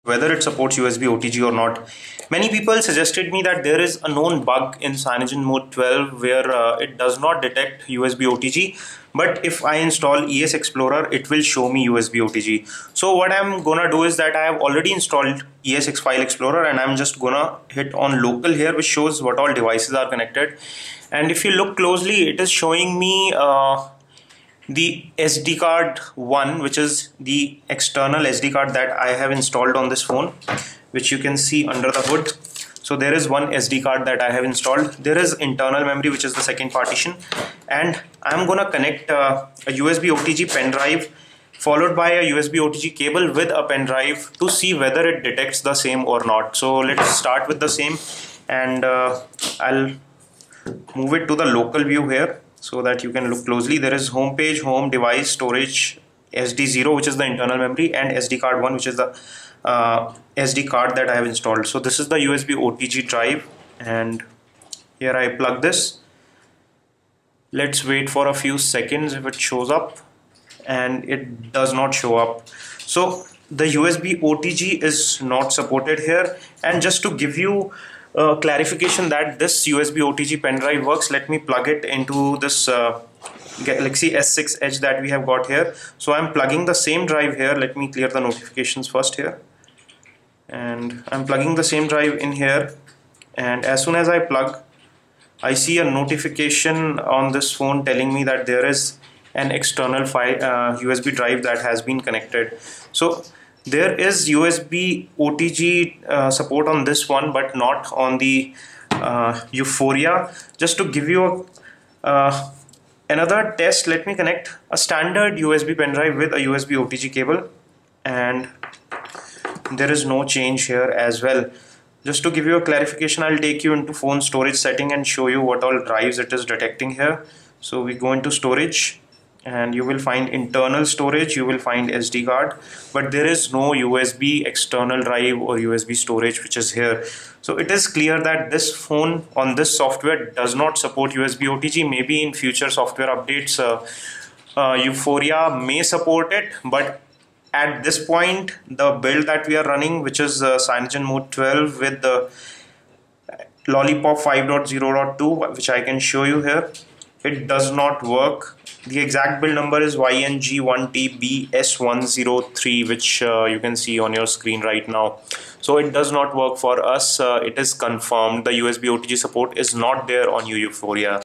whether it supports USB OTG or not. Many people suggested me that there is a known bug in CyanogenMod 12 where it does not detect USB OTG, but if I install ES Explorer, it will show me USB OTG. So what I'm gonna do is that I have already installed ES File Explorer and I'm just gonna hit on local here, which shows what all devices are connected. And if you look closely, it is showing me the SD card 1, which is the external SD card that I have installed on this phone, which you can see under the hood. So there is one SD card that I have installed. There is internal memory, which is the second partition, and I'm gonna connect a USB OTG pen drive followed by a USB OTG cable with a pen drive to see whether it detects the same or not. So let's start with the same, and I'll move it to the local view here so that you can look closely. There is home page, home, device, storage, SD0, which is the internal memory, and SD card 1, which is the SD card that I have installed. So this is the USB OTG drive, and here I plug this. Let's wait for a few seconds if it shows up, and it does not show up. So the USB OTG is not supported here. And just to give you clarification that this USB OTG pen drive works, let me plug it into this Galaxy S6 Edge that we have got here. So I'm plugging the same drive here. Let me clear the notifications first here, and I'm plugging the same drive in here, and as soon as I plug, I see a notification on this phone telling me that there is an external USB drive that has been connected. So there is USB OTG support on this one, but not on the Euphoria. Just to give you another test, let me connect a standard USB pen drive with a USB OTG cable, and there is no change here as well. Just to give you a clarification, I'll take you into phone storage setting and show you what all drives it is detecting here. So we go into storage, and you will find internal storage, you will find SD card, but there is no USB external drive or USB storage which is here. So it is clear that this phone on this software does not support USB OTG. Maybe in future software updates Euphoria may support it, but at this point the build that we are running, which is CyanogenMod 12 with the Lollipop 5.0.2, which I can show you here, it does not work. The exact build number is YNG1TBS103, which you can see on your screen right now. So it does not work for us. It is confirmed the USB OTG support is not there on Euphoria.